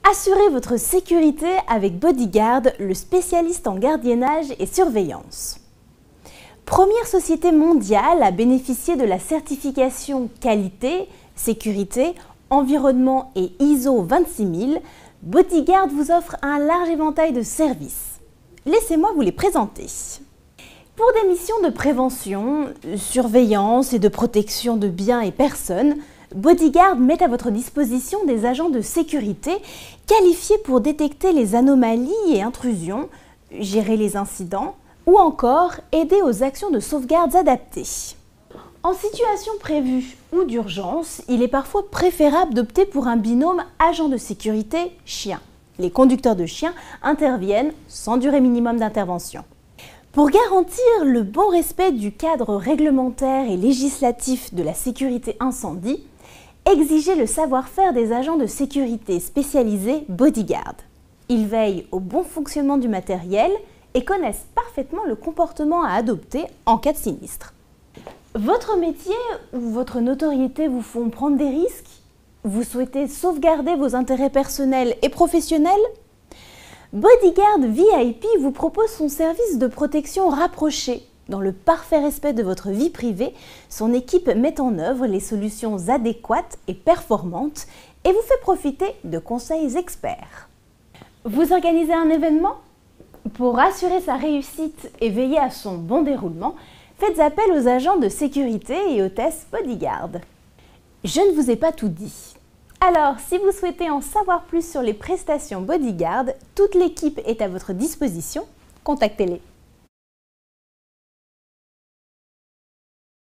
Assurez votre sécurité avec Bodyguard, le spécialiste en gardiennage et surveillance. Première société mondiale à bénéficier de la certification qualité, sécurité, environnement et ISO 26000, Bodyguard vous offre un large éventail de services. Laissez-moi vous les présenter. Pour des missions de prévention, surveillance et de protection de biens et personnes, Bodyguard met à votre disposition des agents de sécurité qualifiés pour détecter les anomalies et intrusions, gérer les incidents ou encore aider aux actions de sauvegarde adaptées. En situation prévue ou d'urgence, il est parfois préférable d'opter pour un binôme agent de sécurité chien. Les conducteurs de chiens interviennent sans durée minimum d'intervention. Pour garantir le bon respect du cadre réglementaire et législatif de la sécurité incendie, exigez le savoir-faire des agents de sécurité spécialisés Bodyguard. Ils veillent au bon fonctionnement du matériel et connaissent parfaitement le comportement à adopter en cas de sinistre. Votre métier ou votre notoriété vous font prendre des risques? Vous souhaitez sauvegarder vos intérêts personnels et professionnels? Bodyguard VIP vous propose son service de protection rapproché. Dans le parfait respect de votre vie privée, son équipe met en œuvre les solutions adéquates et performantes et vous fait profiter de conseils experts. Vous organisez un événement? Pour assurer sa réussite et veiller à son bon déroulement, faites appel aux agents de sécurité et hôtesses Bodyguard. Je ne vous ai pas tout dit. Alors, si vous souhaitez en savoir plus sur les prestations Bodyguard, toute l'équipe est à votre disposition. Contactez-les.